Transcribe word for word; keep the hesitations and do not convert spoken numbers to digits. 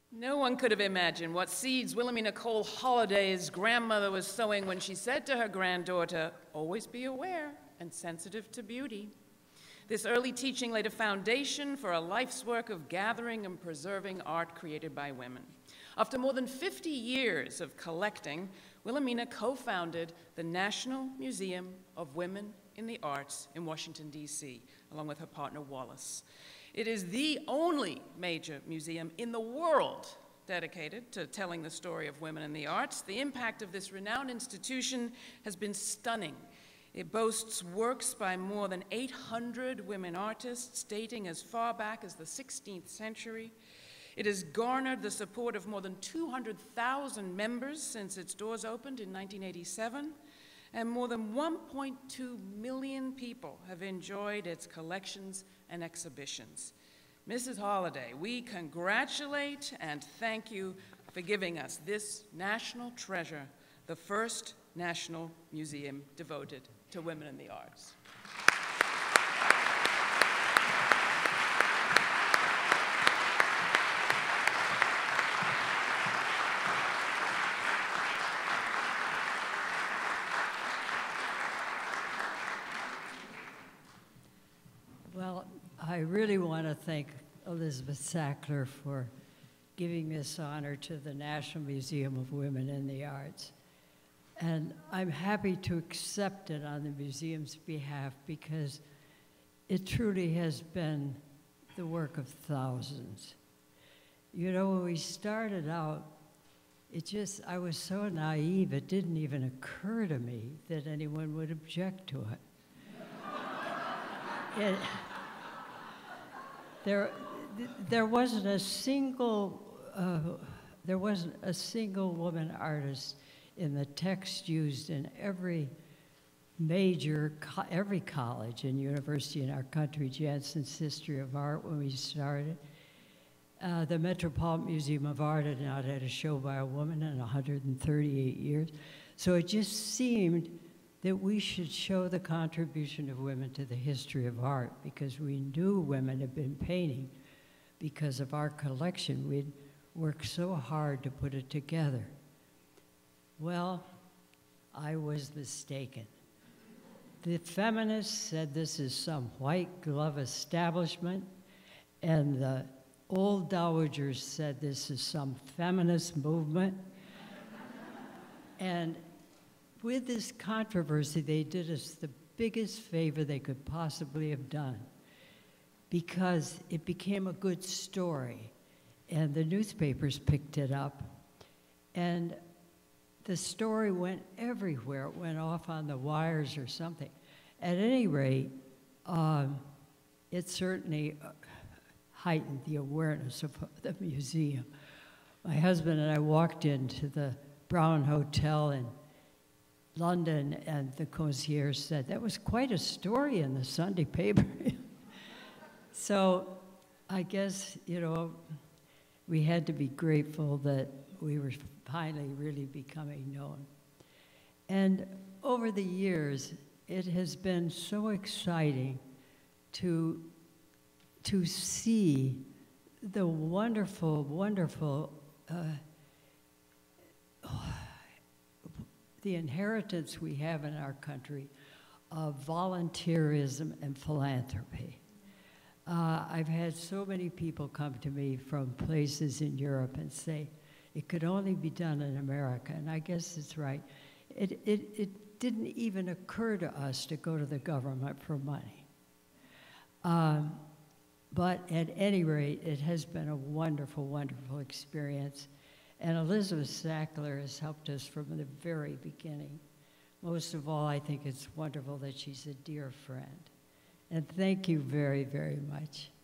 No one could have imagined what seeds Wilhelmina Cole Holladay's grandmother was sowing when she said to her granddaughter, "Always be aware and sensitive to beauty." This early teaching laid a foundation for a life's work of gathering and preserving art created by women. After more than fifty years of collecting, Wilhelmina co-founded the National Museum of Women in the Arts in Washington, D C, along with her partner Wallace. It is the only major museum in the world dedicated to telling the story of women in the arts. The impact of this renowned institution has been stunning. It boasts works by more than eight hundred women artists dating as far back as the sixteenth century. It has garnered the support of more than two hundred thousand members since its doors opened in nineteen eighty-seven, and more than one point two million people have enjoyed its collections and exhibitions. Missus Holladay, we congratulate and thank you for giving us this national treasure, the first national museum devoted to women in the arts. Well, I really want to thank Elizabeth Sackler for giving this honor to the National Museum of Women in the Arts. And I'm happy to accept it on the museum's behalf because it truly has been the work of thousands. You know, when we started out, it just, I was so naive, it didn't even occur to me that anyone would object to it. it there, there wasn't a single, uh, there wasn't a single woman artist in the text used in every major, co every college and university in our country, Jansen's History of Art when we started. Uh, the Metropolitan Museum of Art had not had a show by a woman in one hundred thirty-eight years. So it just seemed that we should show the contribution of women to the history of art because we knew women had been painting because of our collection. We'd worked so hard to put it together. Well, I was mistaken. The feminists said this is some white glove establishment, and the old dowagers said this is some feminist movement. And with this controversy, they did us the biggest favor they could possibly have done because it became a good story, and the newspapers picked it up, and the story went everywhere. It went off on the wires or something. At any rate, um, it certainly heightened the awareness of the museum. My husband and I walked into the Brown Hotel in London, and the concierge said, "That was quite a story in the Sunday paper." So I guess, you know, we had to be grateful that we were finally really becoming known. And over the years, it has been so exciting to, to see the wonderful, wonderful, uh, oh, the inheritance we have in our country of volunteerism and philanthropy. Uh, I've had so many people come to me from places in Europe and say, it could only be done in America, and I guess it's right. It, it, it didn't even occur to us to go to the government for money. Um, but at any rate, it has been a wonderful, wonderful experience. And Elizabeth Sackler has helped us from the very beginning. Most of all, I think it's wonderful that she's a dear friend. And thank you very, very much.